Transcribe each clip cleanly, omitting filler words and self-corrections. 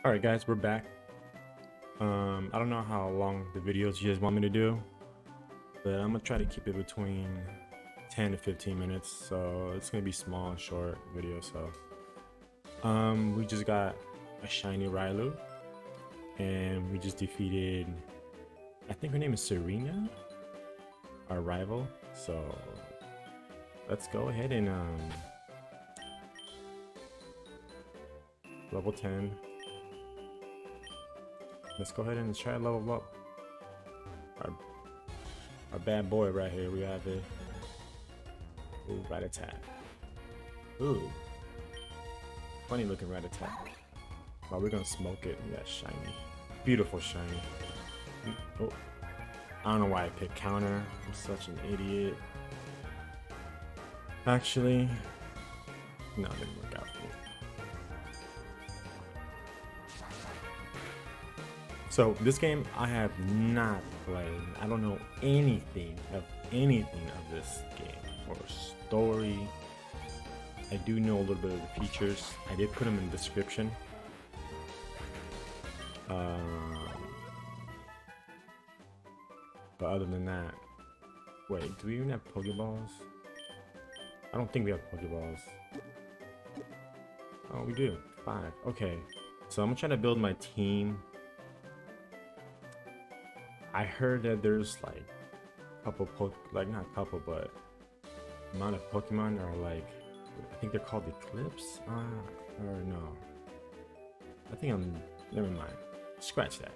Alright guys, we're back. I don't know how long the videos you guys want me to do, but I'm gonna try to keep it between 10 to 15 minutes, so it's gonna be small and short video. We just got a shiny Rylu, and we just defeated, I think her name is Serena, our rival. So let's go ahead and level 10. Let's go ahead and try to level up our bad boy right here. We have it. Ooh, rat attack. Ooh, funny looking rat attack. Oh, we're gonna smoke it. We got shiny, beautiful shiny. Oh, I don't know why I picked counter. I'm such an idiot. Actually, no, it didn't work out for me. So this game I have not played. I don't know anything of this game or story. I do know a little bit of the features. I did put them in the description. But other than that, wait, do we even have Pokeballs? I don't think we have Pokeballs. Oh, we do. 5. Okay, so I'm gonna try to build my team. I heard that there's like a couple not couple, but amount of Pokemon are like, I think they're called Eclipse, or no. I think never mind. Scratch that.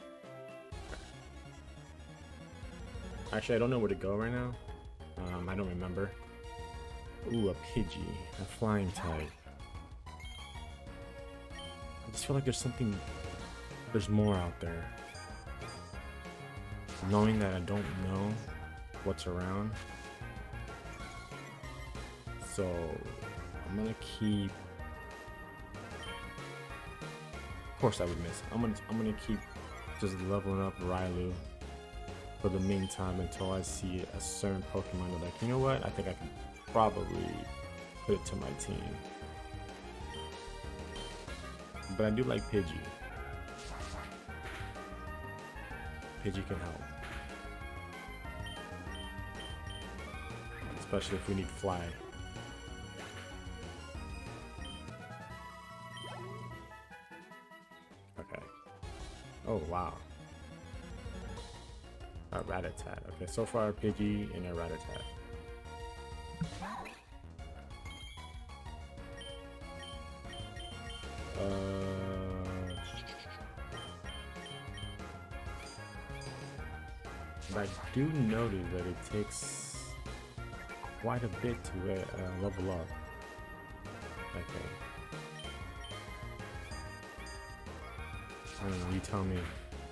Actually, I don't know where to go right now. I don't remember. Ooh, a Pidgey, a flying type. I just feel like there's more out there. Knowing that I don't know what's around, so I'm gonna keep. Of course, I would miss. I'm gonna keep just leveling up Rylu for the meantime until I see a certain Pokemon that, like, you know what? I think I can probably put it to my team. But I do like Pidgey. Pidgey can help. Especially if we need fly. Okay. Oh wow. A Rattata. Okay, so far Pidgey and a Rattata. But I do notice that it takes quite a bit to level up. Okay. I don't know, you tell me.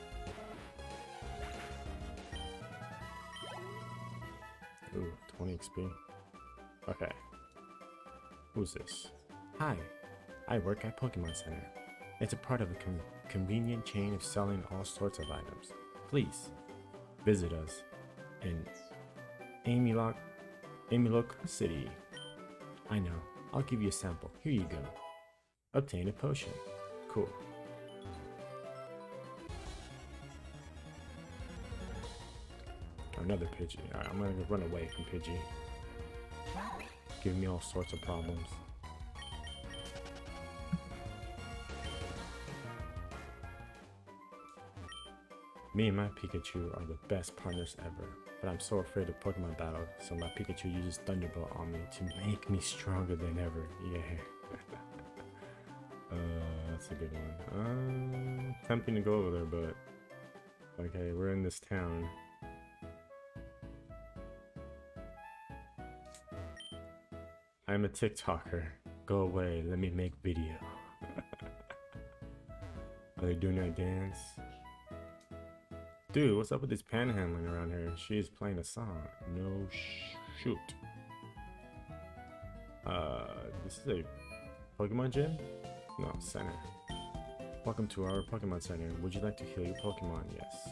Ooh, 20 XP. Okay. Who's this? Hi, I work at Pokemon Center. It's a part of a convenient chain of selling all sorts of items. Please, visit us in Amylock City. I know. I'll give you a sample. Here you go. Obtain a potion. Cool. Another Pidgey. Alright, I'm gonna run away from Pidgey. Giving me all sorts of problems. Me and my Pikachu are the best partners ever, but I'm so afraid of Pokemon battle, so my Pikachu uses Thunderbolt on me to make me stronger than ever. Yeah. That's a good one. Tempting to go over there, but okay, we're in this town. I'm a TikToker. Go away, let me make video. Are they doing that dance? Dude, what's up with this panhandling around here? She is playing a song. No shoot. This is a Pokemon gym? No, center. Welcome to our Pokemon Center. Would you like to heal your Pokemon? Yes.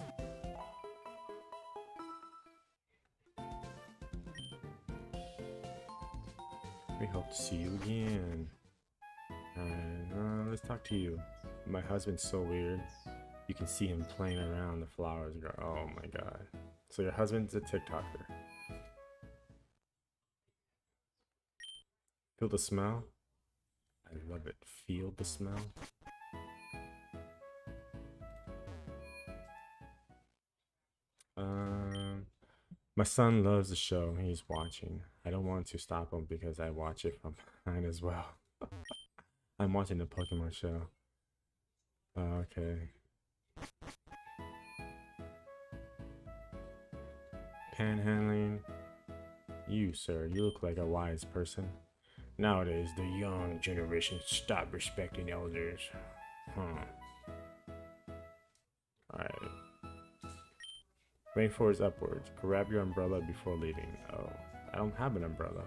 We hope to see you again. Alright, let's talk to you. My husband's so weird. You can see him playing around the flowers. Oh my god. So your husband's a TikToker. Feel the smell? I love it. Feel the smell? My son loves the show. He's watching. I don't want to stop him because I watch it from behind as well. I'm watching the Pokemon show. Okay. Panhandling. You, sir, you look like a wise person. Nowadays, the young generation stop respecting elders. Alright. Rainforest upwards. Grab your umbrella before leaving. Oh, I don't have an umbrella.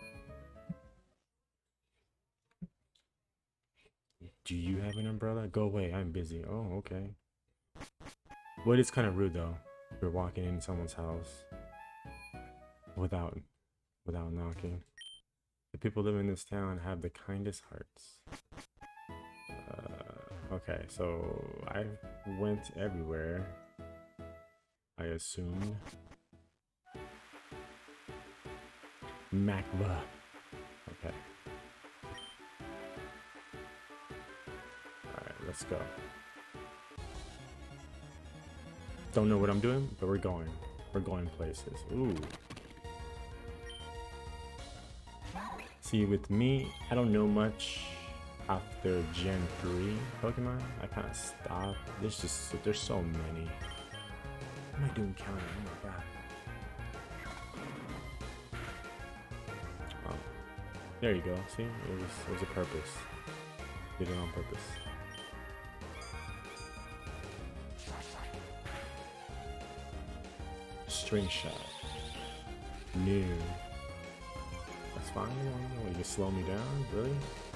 Do you have an umbrella? Go away, I'm busy. Oh, okay. Well, it is kind of rude though. You're walking in someone's house without knocking. The people living in this town have the kindest hearts. Okay, so I went everywhere. I assumed. Macva. Okay. Alright, let's go. Don't know what I'm doing, but we're going. We're going places. Ooh. See, with me, I don't know much after Gen 3 Pokemon. I kind of stopped. There's so many. What am I doing counting? Oh my god. Oh. There you go. See? It was a purpose. Did it on purpose. String shot. New. That's fine. You can slow me down? Really?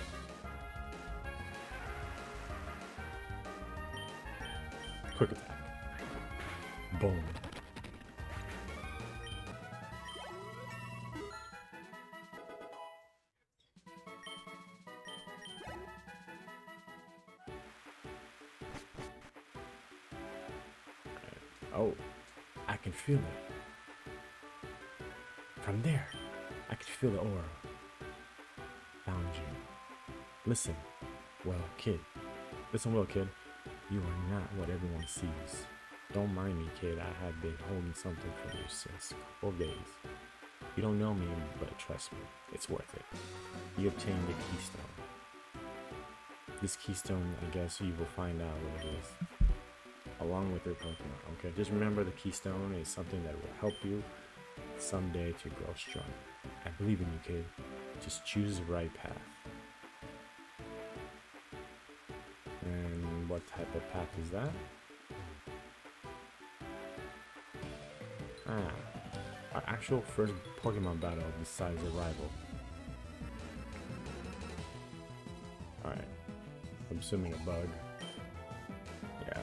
Quick attack. Boom. Oh, I can feel it. From there, I can feel the aura. Found you. Listen, well, kid. Listen well, kid. You are not what everyone sees. Don't mind me, kid. I have been holding something for you since a couple of days. You don't know me, but trust me, it's worth it. You obtained the keystone. This keystone, I guess you will find out what it is, along with your Pokemon. Okay, just remember the keystone is something that will help you someday to grow strong. I believe in you, kid. Just choose the right path. And what type of path is that? Our actual first Pokemon battle besides the rival. Alright. I'm assuming a bug. Yeah.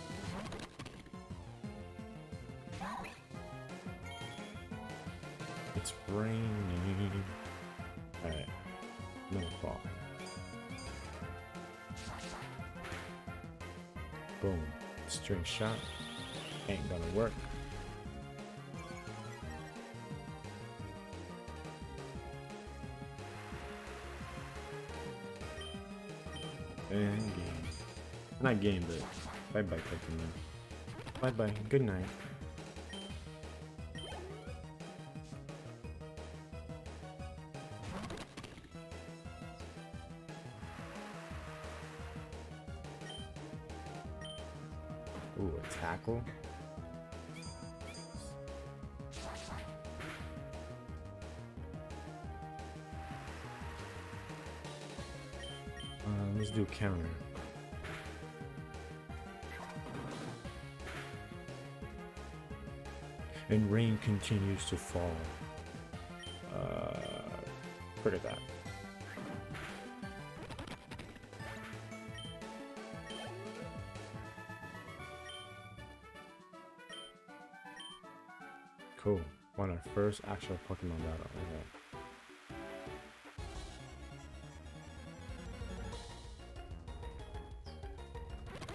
It's raining. Alright. No fall. Boom. String shot. Ain't gonna work. And game. Not game, but bye-bye, Pokemon. Bye-bye. Good night. Ooh, a tackle. Let's do counter. And rain continues to fall. Quick attack. Cool. Won our first actual Pokemon battle. Okay.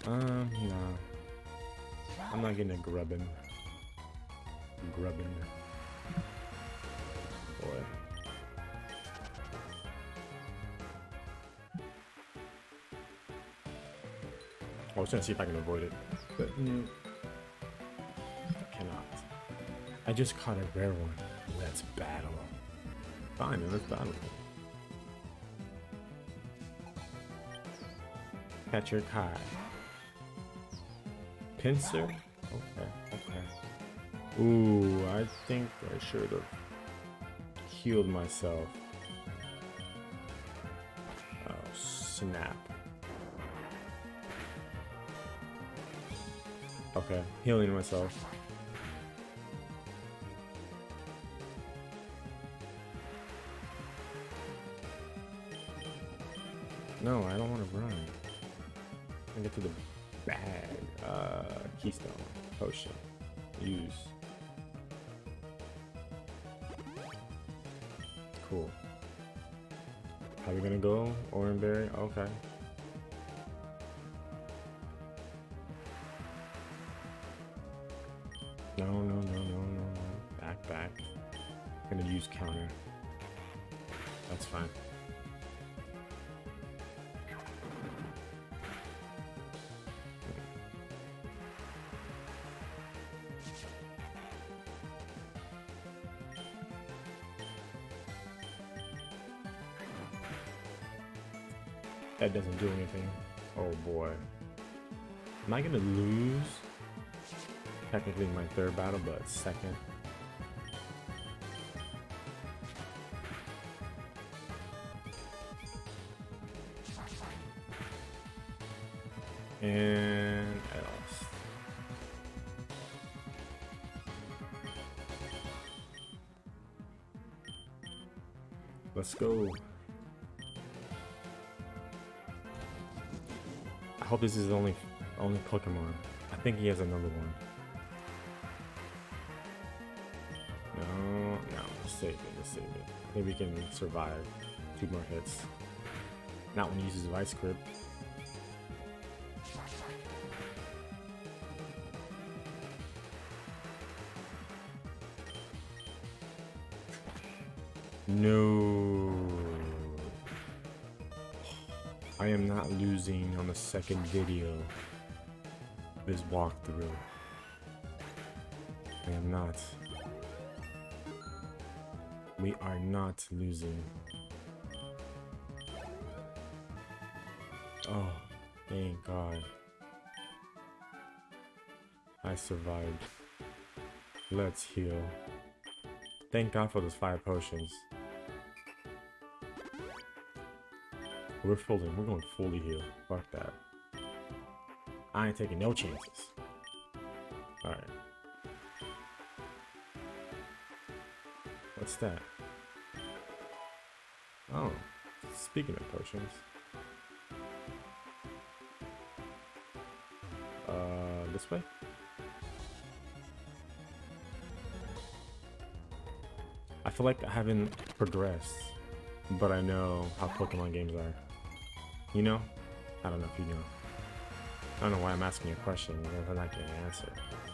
No. I'm not getting a grubbin. Grubbin. Boy. I was trying to see if I can avoid it, but I cannot. I just caught a rare one. Let's battle. Fine, then let's battle. Catch your Kai. Pincer? Okay, okay. Ooh, I think I should have healed myself. Oh, snap. Okay, healing myself. No, I don't want to run. I get to the bag. Keystone. Potion. Use. Cool. How are we gonna go? Oranberry? Okay. No, no, no, no, no, no. Back, back. I'm gonna use counter. That's fine. That doesn't do anything. Oh boy. Am I gonna lose? Technically my third battle, but second. And I lost. Let's go. I hope this is the only Pokemon. I think he has another one. No, no, let's save it, let's save it. I think we can survive 2 more hits. Not when he uses Vice Grip. No. I am not losing on the second video of this walkthrough. I am not. We are not losing. Oh, thank God. I survived. Let's heal. Thank God for those 5 potions. We're going fully heal. Fuck that. I ain't taking no chances. Alright. What's that? Oh, speaking of potions. This way? I feel like I haven't progressed, but I know how Pokemon games are. You know? I don't know if you know. I don't know why I'm asking you a question if I'm not getting an answer.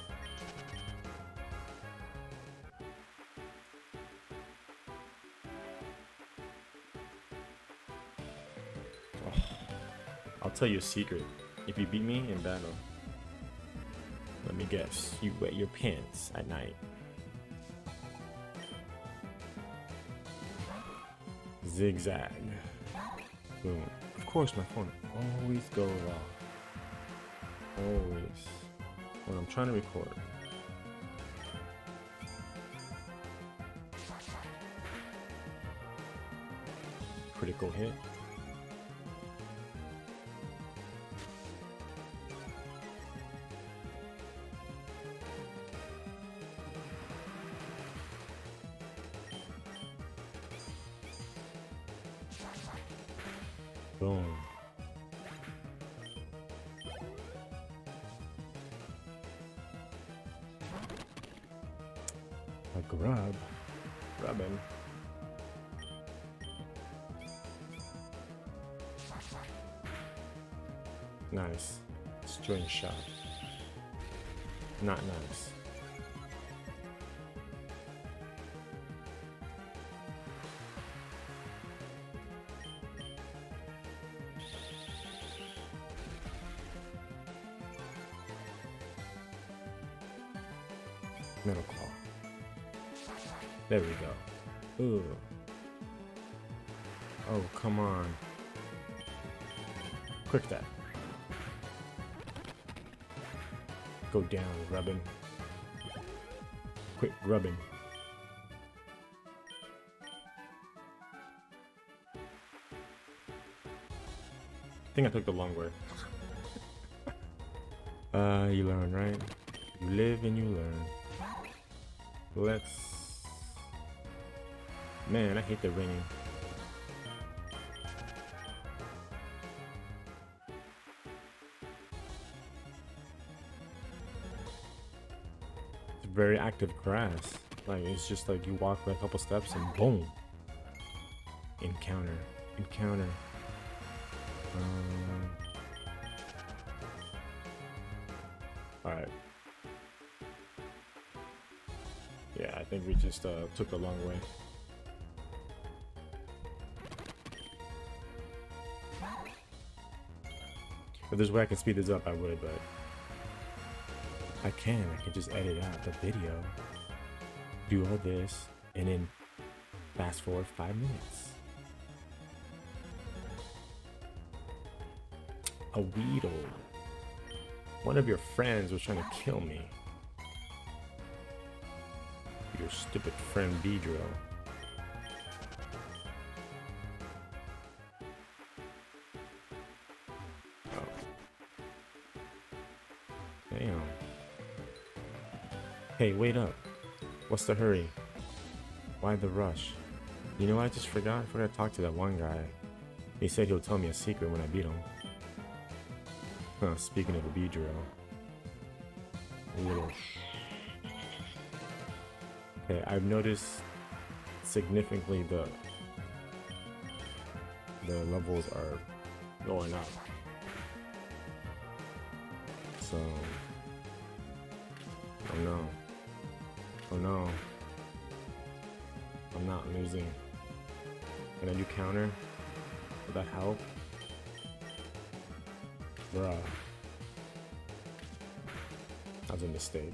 Oh, I'll tell you a secret. If you beat me in battle, let me guess, you wet your pants at night. Zigzag. Boom. Of course my phone always goes off. Always. When I'm trying to record. Critical hit. Boom. A grub. Rubbing. Nice. String shot. Not nice. Metal claw. There we go. Ooh. Oh, come on. Quick that. Go down, rubbing. Quick rubbing. I think I took the long way. You learn, right? You live and you learn. Let's... Man, I hate the ringing. It's very active grass. Like, it's just like you walk like a couple steps and boom. Encounter. Encounter. Alright. Yeah, I think we just took the long way. If there's a way I can speed this up, I would, but I can just edit out the video, do all this, and then fast forward 5 minutes. A Weedle. One of your friends was trying to kill me. Your stupid friend Bedro. Oh. Damn. Hey, wait up. What's the hurry? Why the rush? You know what I just forgot? I forgot to talk to that one guy. He said he'll tell me a secret when I beat him. Huh, speaking of a Bedro. A little... Okay, I've noticed significantly the levels are going up. So, oh no, oh no, I'm not losing. Can I do counter? Would that help? Bruh, that was a mistake.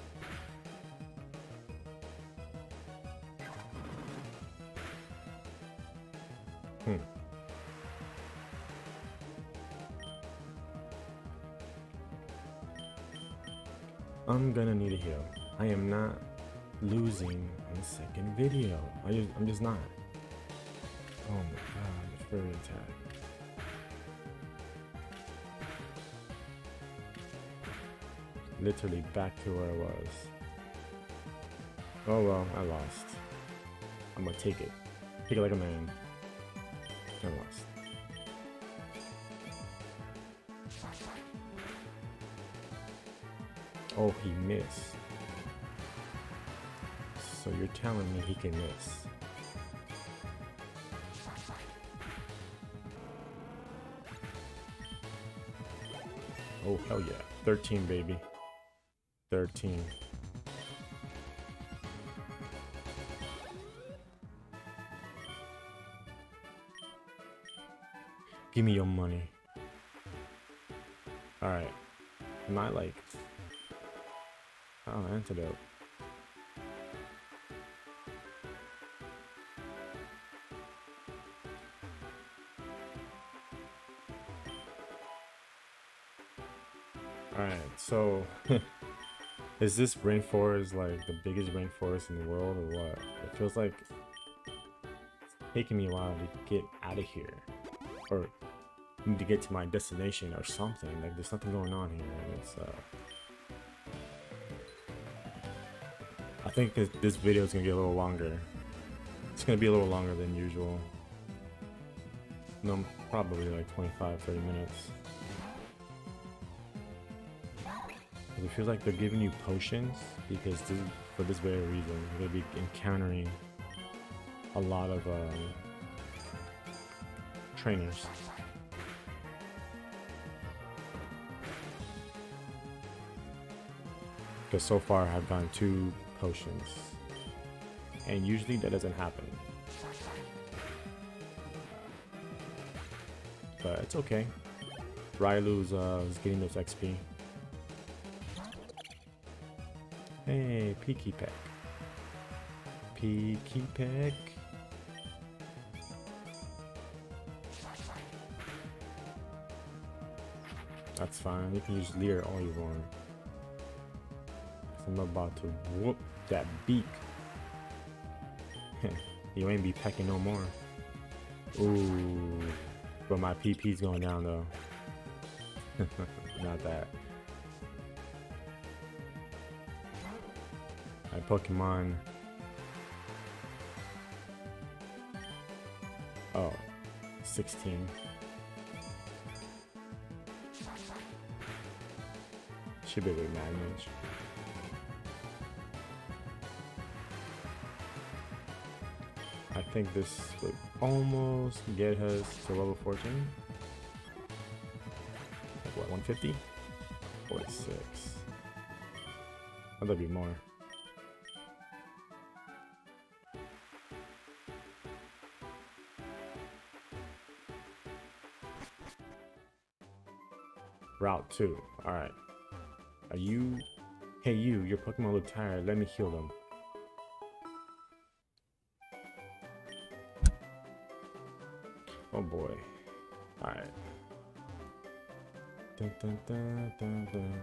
I'm gonna need a heal. I am not losing in the second video. I'm just not. Oh my god, the furry attack. Literally back to where I was. Oh well, I lost. I'm gonna take it. Take it like a man. I lost. Oh, he missed. So you're telling me he can miss? Oh, hell yeah. 13, baby. 13. Give me your money. Alright. Am I like... Oh, antidote. Alright, so is this rainforest like the biggest rainforest in the world or what? It feels like it's taking me a while to get out of here. Or need to get to my destination or something. Like there's something going on here and it's I think this video is gonna get a little longer. It's gonna be a little longer than usual. No, probably like 25-30 minutes. It feels like they're giving you potions because for this very reason, you're gonna be encountering a lot of trainers. because so far I've gotten 2 potions, and usually that doesn't happen. But it's okay. Rylu's is getting those XP. Hey, Peaky Peck. Peaky Peck. That's fine. You can use Leer all you want. I'm about to whoop that beak. You ain't be pecking no more. Ooh. But my PP's going down though. Not that. My Pokemon. Oh. 16. Should be with Magnage. I think this would almost get us to level 14. Like what, 150? 46. Oh, there'll be more. Route 2. Alright. Are you... Hey you, your Pokemon look tired. Let me heal them. Oh boy. Alright. Dun, dun, dun, dun, dun.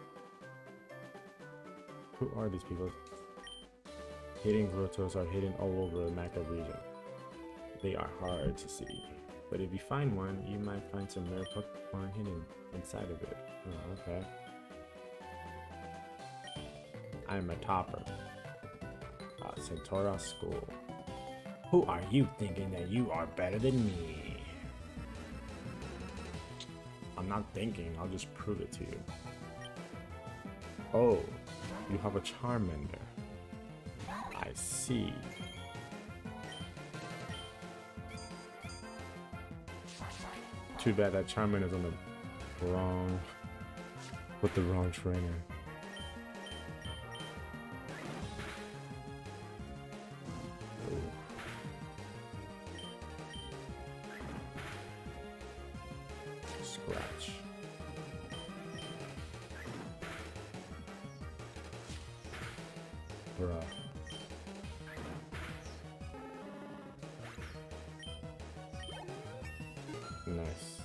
Who are these people? Hidden grottos are hidden all over the Macva region. They are hard to see. But if you find one, you might find some rare Pokemon hidden inside of it. Oh, okay. I'm a topper. Centora School. Who are you thinking that you are better than me? I'm not thinking, I'll just prove it to you. Oh, you have a Charmander. I see. Too bad that Charmander's on the wrong... with the wrong trainer. Scratch. Bruh. Nice.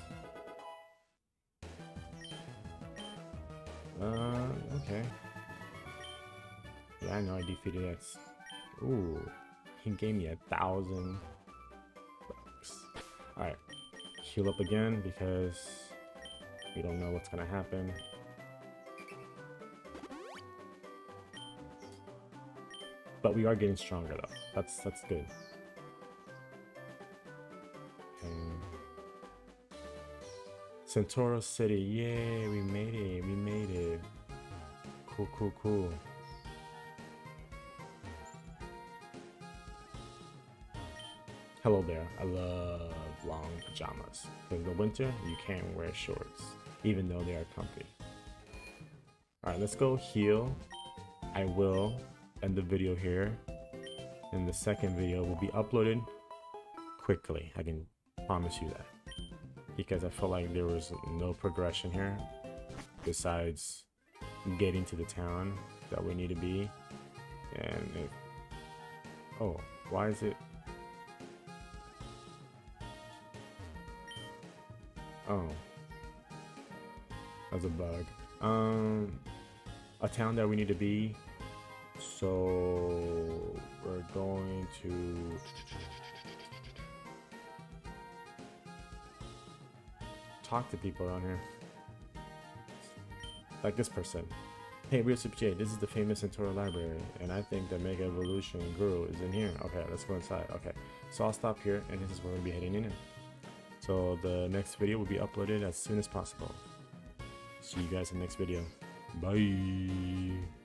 Okay. Yeah, I know I defeated that. Ooh, he gave me 1,000 bucks. Alright. Heal up again because we don't know what's gonna happen. But we are getting stronger though. That's good. Okay. Centora City, yay, we made it, we made it. Cool, cool, cool. Hello there, I love long pajamas. In the winter, you can't wear shorts, even though they are comfy. Alright, let's go heal. I will end the video here. And the second video will be uploaded quickly. I can promise you that. Because I felt like there was no progression here. Besides getting to the town that we need to be. And if... Oh, why is it... Oh, that's a bug. A town that we need to be. So we're going to talk to people around here. Like this person. Hey, Real Super J, this is the famous Centora library, and I think the Mega Evolution Guru is in here. Okay, let's go inside. Okay, so I'll stop here, and this is where we'll be heading in. So the next video will be uploaded as soon as possible. See you guys in the next video. Bye.